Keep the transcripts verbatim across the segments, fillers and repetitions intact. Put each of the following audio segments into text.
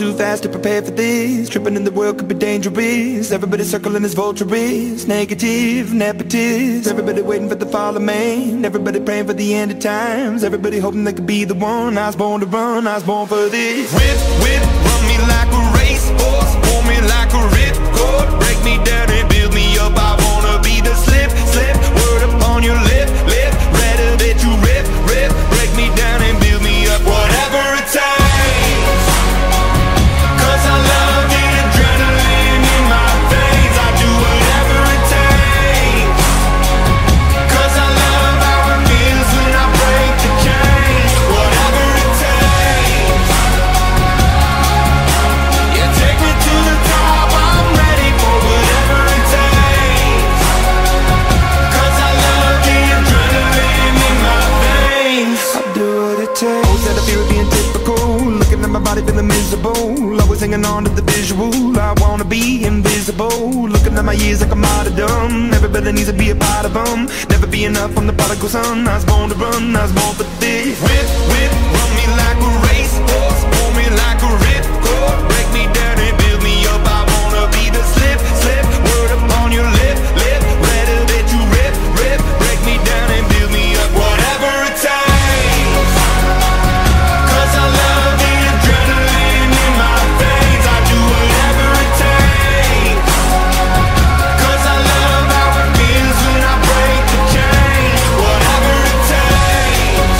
too fast to prepare for this. Tripping in the world could be dangerous. Everybody circling as vultures, negative, nepotist. Everybody waiting for the fall of man. Everybody praying for the end of times. Everybody hoping they could be the one. I was born to run, I was born for this. Whip, whip, run me like a racehorse, pull me like a ripcord, break me down and build me up. I wanna be the slip, slip, word upon your lip, lip. Rather that you rip, rip, break me down and build me up. Whatever it takes, 'cause I love the adrenaline in my veins. I do whatever it takes, 'cause I love how it feels when I break the chains. Whatever it takes, yeah, take me to the top. I'm ready for whatever it takes, 'cause I love the adrenaline in my veins. I do what it takes. Always had a fear of being typical, looking at my body feeling miserable. Always hanging on to the visual, I wanna be invisible. Looking at my years like I'm martyrdom. Everybody needs to be a part of them. Never be enough, I'm the prodigal son. I was born to run, I was born for this. Whip, whip, run me like a racehorse, pull me like a ripcord, break me down and build me up. I wanna be the slip, slip, word upon your lip, lip. Rather that you rip, rip, break me down and build me up. Whatever it takes, 'cause I love the adrenaline in my veins. I do whatever it takes, 'cause I love how it feels when I break the chains. Whatever it takes,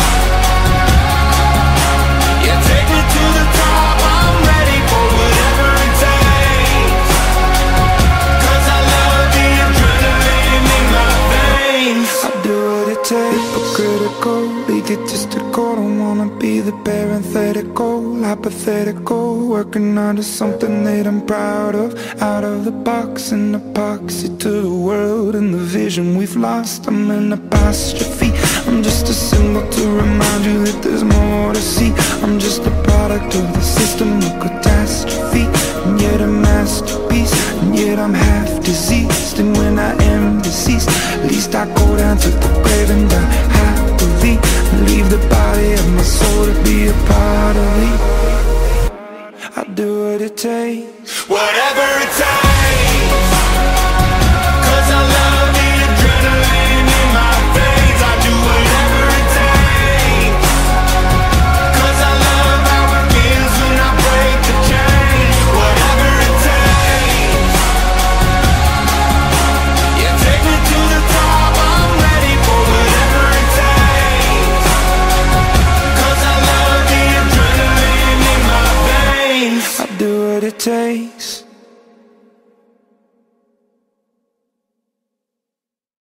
yeah, take me to the top. I'm ready for whatever it takes, 'cause I love the adrenaline in my veins. I do what it takes. Hypocritical, egotistical, don't wanna be the parenthetical, hypothetical, working onto something that I'm proud of. Out of the box, an epoxy to the world and the vision we've lost. I'm an apostrophe, I'm just a symbol to remind you that there's more to see. I'm just a product of the system of catastrophe, and yet a masterpiece, and yet I'm half diseased. And when I am deceased, at least I go down to the grave and die happily, and leave the body of my soul to be a part of me. I do what it takes, whatever it takes, 'cause I love the adrenaline in my veins. I do whatever it takes, 'cause I love how it feels when I break the chains. Whatever it takes, yeah, take me to the top. I'm ready for whatever it takes, 'cause I love the adrenaline in my veins. I do what it takes.